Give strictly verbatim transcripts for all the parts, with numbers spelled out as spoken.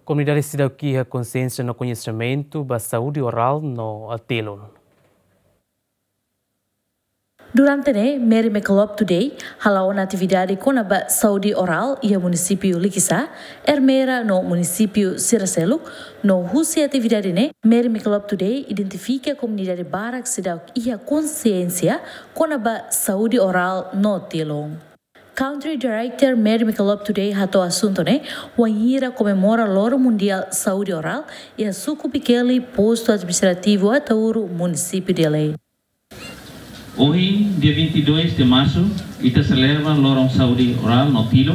Comunidade cidadã consciência no conhecimento da saúde oral no Altelon. Durante ne Mary McLeod Today, halawan atividade com a saúde oral e o município Likisa, Ermera no município Siracelo, no husi atividade ne Mary McLeod Today identifica a comunidade barak cidadã e a consciência com a saúde oral no Telon. Country Director Mary McLeod Today hato assunto ne Wanhira comemora Loro Mundial Saúde Oral e a suco pequeno posto administrativo a Tauru, município de Lei. Hoje, dia vinte e dois de março, ita celebra Lorong Saúde Oral no Tilo.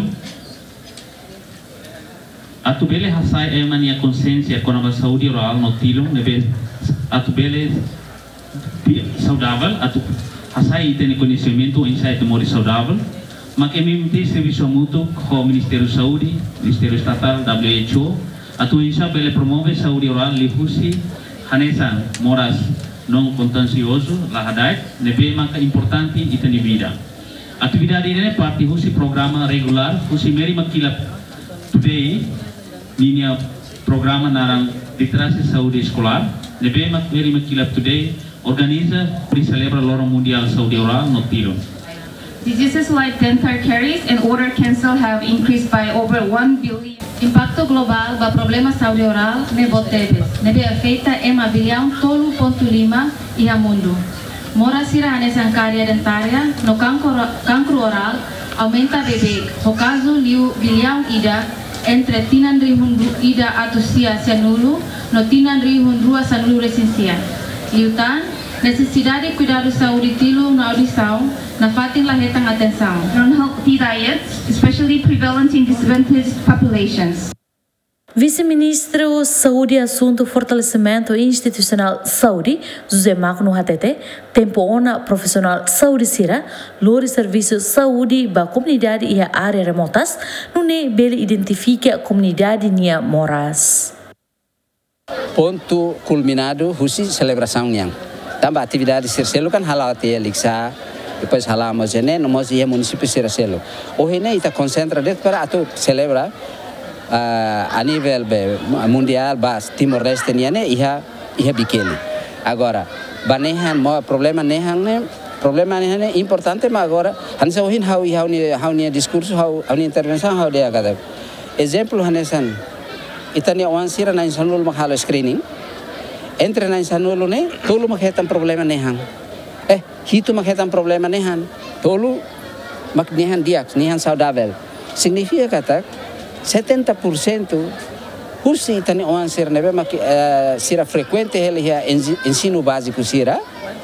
Atubele hasai é mania consciência com a saúde oral no Tilo, nebe atubele saudável, atu hasai tem conhecimento insight de modo saudável. Mas que me tem serviço mútuo com o Ministério da Saúde, Ministério Estatal, W H O, atu insha bele promove saúde oral lihusi hanesan moras non contencioso lahadai nebe maka importante itani vida. Atividade ini parte husi programa regular husi Mary Makilap Today linha programa narang literasi saúde escolar nebe Mary Makilap Today organiza e celebra Lorong Mundial Saúde Oral no Tilo. Diseases like dental caries and oral cancer have increased by over one billion. Impacto global ba problema saúde oral ne botebes, nebe afeta ema bilhão tolo ponto lima e a mundo. Mora sira anesan caria dentária no cancro, cancro oral aumenta bebê. O caso liu bilhão ida entre tinan rihundu ida atusia sanulu no tinan rihundrua sanulu resensia. Liutan necessidade de cuidar da saúde tilo na audição, na fatin lahetang atenção. Non-healthy diets, especially prevalent in disadvantaged populations. Vice-Ministro Saúde e Assunto Fortalecimento Institucional Saúde, José Magno Hatete, tempo ona profissional saúde sira, lori serviço saúde ba comunidade e a área remotas, nune bele identifica a comunidade nia moras. Ponto culminado, husi celebração niang. Tambah atividade Siracelo kan halal te Liksa, depois halal mozene, no mozi é município Siracelo. Hoje ne ita concentra det para atu celebra uh, a nível be, mundial bas Timor Leste niane iha iha bikeli. Agora, banehan mo problema nehan ne problema nehan é importante mas agora hansa ohin hau iha ni hau ni discurso hau hau ni intervenção hau dia kata. Exemplo hanesan itania wansira na insanul mahalo screening. Entre na insanulo ne, tolo makhetan problema nehan. Eh, hito makhetan problema nehan. Tolo mak nehan diak, nehan saudável. Significa kata setenta por cento husi tani oan sir nebe mak uh, sira frequente hela ya ensino básico sira.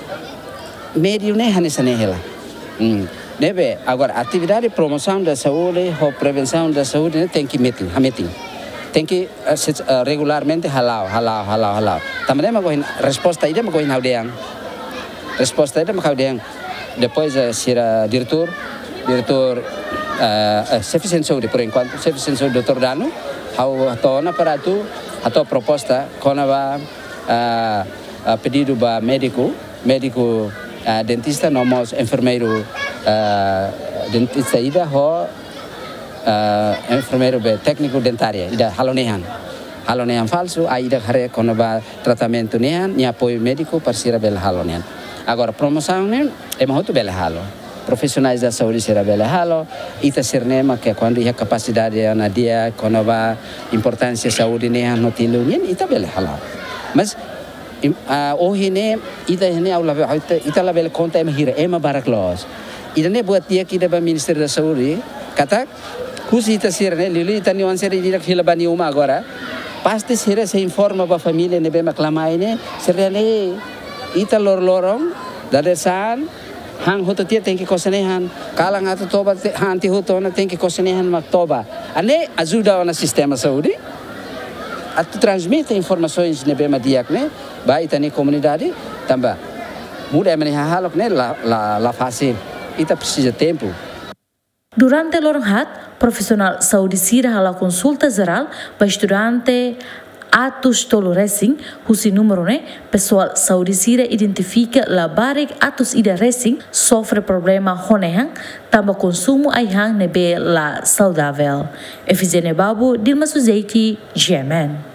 Médio nehan essa nehela. Hum. Nebe agora atividade de promoção da saúde ou prevenção da saúde né, tem que meeting, ha meeting. Tem que uh, uh, regularmente halal, halal, halal, halal. Também mas gohin resposta ida mas gohin haudeang. Resposta ida mas haudeang. Depois uh, sira diretor, diretor uh, uh, suficiente saúde por enquanto, suficiente saúde doutor Dano, hau atona para tu, atau proposta kona ba uh, uh, pedido ba médico, médico uh, dentista nomos enfermeiro uh, dentista ida ho Uh, enfermeiro be técnico dentária ida halonehan halonehan falso aida hare kono ba tratamento nehan ni apoio médico parceira bel halonehan agora promoção ne é muito bel halo profissionais da saúde será bel halo ita sernema que quando ia capacidade na dia kono ba importância saúde nehan no tilo ni ita bel halo mas uh, hoje ne ita ne aula ita la bel conta em hira ema baraklos ida ne buat dia kita ba Ministério da Saúde kata Kusi ita sir ne lili ita ni wanser di dak hilabani uma agora pasti sir se informa ba família ne be maklamai ne sir ne ita lor lorong dadesan hang hoto tia tem que kosenehan kalang ato toba hanti hoto na tem que kosenehan maktoba ane ajuda na sistema saúde atu transmite informações ne be madiak ne ba ita ni comunidade tamba muda meni halok ne la la la fácil ita precisa tempo. Durante lorong hat, profissional saúde sira hala consulta geral para estudante atus tolo racing, husi número né, pessoal Saudi Sira identifica la barik atus ida racing sofre problema honehang, tamba consumo aihang nebe la saudável. Efizene Babu, Dilma Suzeiti, Yemen.